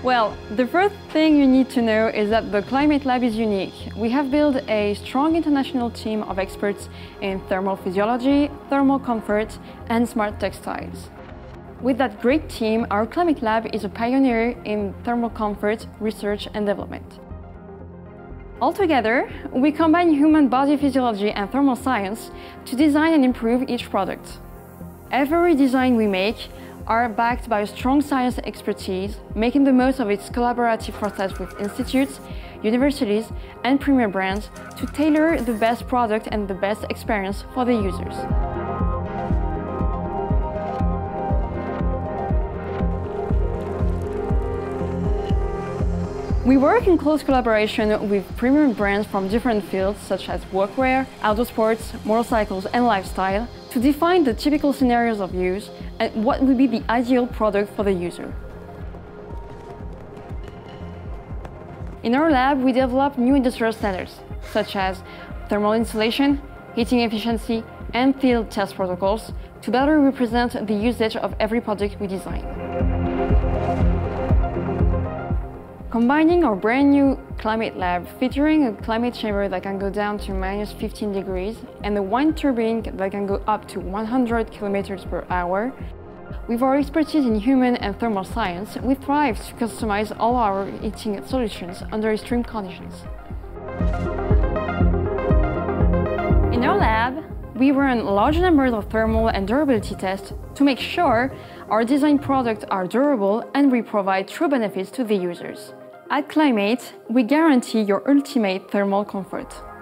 Well, the first thing you need to know is that the Clim8 lab is unique. We have built a strong international team of experts in thermal physiology, thermal comfort, and smart textiles. With that great team, our Clim8 lab is a pioneer in thermal comfort research and development. Altogether, we combine human body physiology and thermal science to design and improve each product. Every design we make are backed by a strong science expertise, making the most of its collaborative process with institutes, universities, and premier brands to tailor the best product and the best experience for the users. We work in close collaboration with premium brands from different fields such as workwear, outdoor sports, motorcycles, and lifestyle to define the typical scenarios of use and what would be the ideal product for the user. In our lab, we develop new industrial standards such as thermal insulation, heating efficiency, and field test protocols to better represent the usage of every product we design. Combining our brand new Clim8 lab, featuring a Clim8 chamber that can go down to -15 degrees and a wind turbine that can go up to 100 km per hour, with our expertise in human and thermal science, we thrive to customize all our heating solutions under extreme conditions. In our lab, we run large numbers of thermal and durability tests to make sure our design products are durable and we provide true benefits to the users. At Clim8, we guarantee your ultimate thermal comfort.